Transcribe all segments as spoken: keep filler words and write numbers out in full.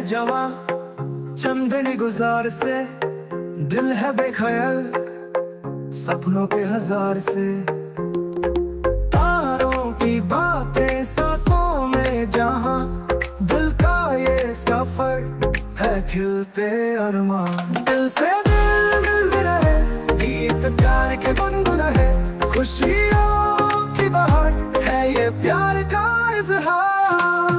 जवां चंदनी गुजार से, दिल है बेख्याल सपनों के हजार से। तारों की बातें सांसों में जहां, दिल का ये सफर है खिलते अरमान। दिल से दिल मिल रहे, गीत प्यार के गुनगुनाए, खुशियों की बहार है ये प्यार का इजहार।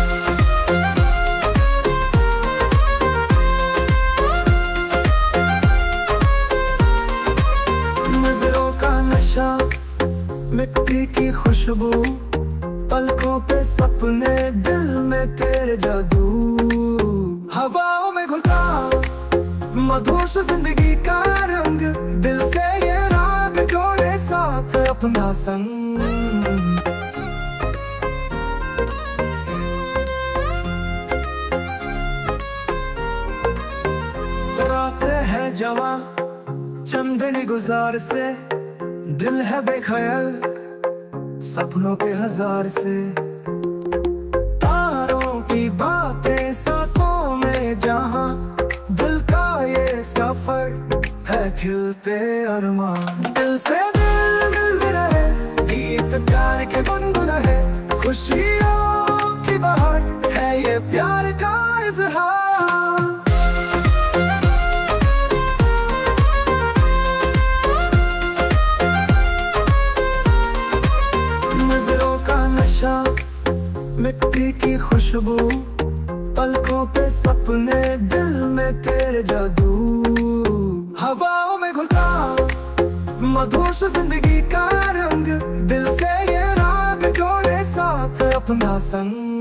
नजरों का नशा, मिट्टी की खुशबू, पलकों पे सपने, दिल में तेरे जादू। हवाओं में घुलता मधुर जिंदगी का रंग, दिल से ये राग जोड़े साथ अपना संग। रात है जवां चंदनी गुजार से, दिल है बेख्याल सपनों के हजार से। तारों की बातें सांसों में जहां, दिल का ये सफर है खिलते अरमान। दिल से दिल मिल रहे, गीत प्यार के गुनगुनाए, खुशियों की बहार है ये प्यार का इजहार। मिट्टी की खुशबू, पलकों पे सपने, दिल में तेरे जादू। हवाओं में घुलता मधुर जिंदगी का रंग, दिल से ये राग जोड़े साथ अपना संग।